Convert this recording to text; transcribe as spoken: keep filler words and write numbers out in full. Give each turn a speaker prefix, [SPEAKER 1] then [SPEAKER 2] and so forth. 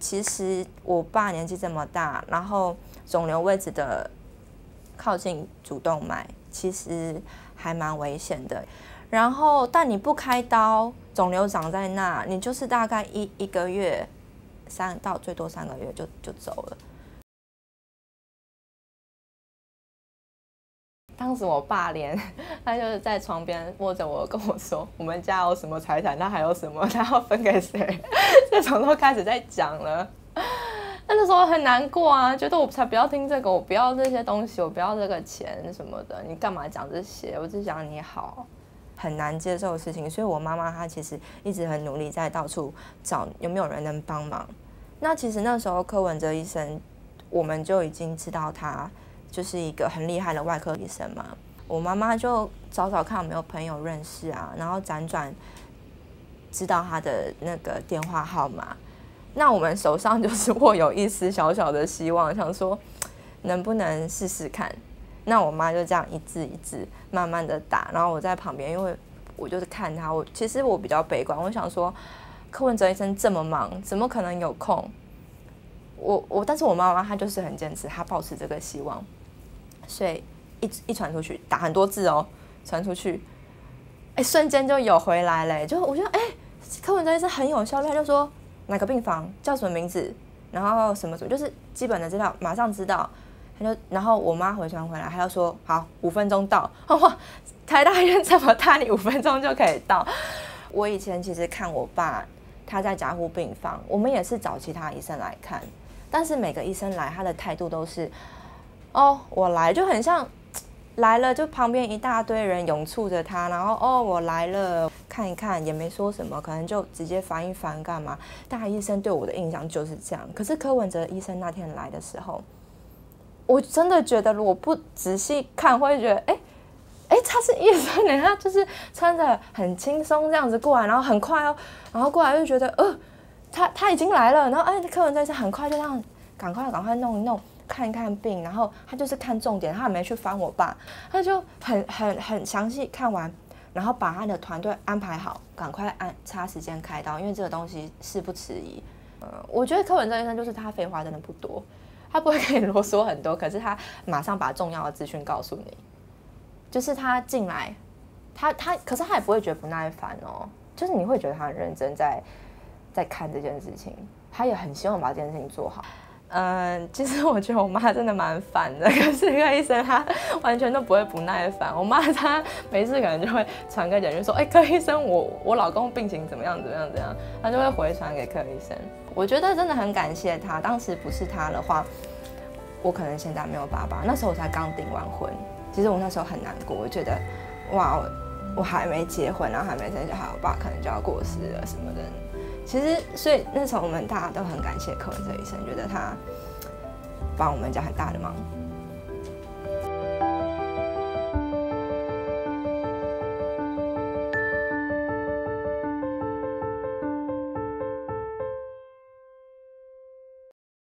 [SPEAKER 1] 其实我爸年纪这么大，然后肿瘤位置的靠近主动脉，其实还蛮危险的。然后，但你不开刀，肿瘤长在那，你就是大概一一个月，三到最多三个月就就走了。当时我爸连他就是在床边握着我跟我说，我们家有什么财产，他还有什么，他要分给谁，这种都开始在讲了。那时候很难过啊，觉得我才不要听这个，我不要这些东西，我不要这个钱什么的，你干嘛讲这些？我只想你好，很难接受的事情。所以我妈妈她其实一直很努力，在到处找有没有人能帮忙。那其实那时候柯文哲医生，我们就已经知道他就是一个很厉害的外科医生嘛。我妈妈就找找看有没有朋友认识啊，然后辗转知道他的那个电话号码。那我们手上就是握有一丝小小的希望，想说能不能试试看。那我妈就这样一字一字慢慢的打，然后我在旁边，因为我就是看他，我其实我比较悲观，我想说柯文哲医生这么忙，怎么可能有空？我我，但是我妈妈她就是很坚持，她抱持这个希望，所以一一传出去，打很多字哦，传出去，哎，瞬间就有回来嘞，就我觉得哎，柯文哲医生很有效率，他就说哪个病房叫什么名字，然后什么什么，就是基本的资料马上知道。他就，然后我妈回传回来，他就说好，五分钟到。哇，台大医院这么大，你五分钟就可以到。我以前其实看我爸，他在加护病房，我们也是找其他医生来看，但是每个医生来，他的态度都是，哦，我来，就很像来了，就旁边一大堆人拥簇着他，然后哦，我来了，看一看，也没说什么，可能就直接翻一翻干嘛？大医生对我的印象就是这样。可是柯文哲医生那天来的时候，我真的觉得，如果不仔细看，会觉得，哎，哎，他是医生呢，他就是穿着很轻松这样子过来，然后很快哦，然后过来就觉得，呃，他他已经来了，然后哎，柯文哲医生很快就这样，赶快赶快弄一弄，看一看病，然后他就是看重点，他还没去翻我爸，他就很很很详细看完，然后把他的团队安排好，赶快按插时间开刀，因为这个东西事不迟疑。呃，我觉得柯文哲医生就是他废话真的不多。他不会跟你啰嗦很多，可是他马上把重要的资讯告诉你。就是他进来，他他，可是他也不会觉得不耐烦哦，就是你会觉得他很认真在在看这件事情，他也很希望把这件事情做好。嗯，其实我觉得我妈真的蛮烦的，可是柯医生他完全都不会不耐烦。我妈她每次可能就会传个简讯说，哎、欸，柯医生，我我老公病情怎么样怎么样怎样，她就会回传给柯医生。我觉得真的很感谢他，当时不是他的话，我可能现在没有爸爸。那时候我才刚订完婚，其实我那时候很难过，我觉得哇，我, 我还没结婚，然后还没生小孩，我爸可能就要过世了什么的。其实，所以那时候我们大家都很感谢柯文哲医生，觉得他帮我们家很大的忙。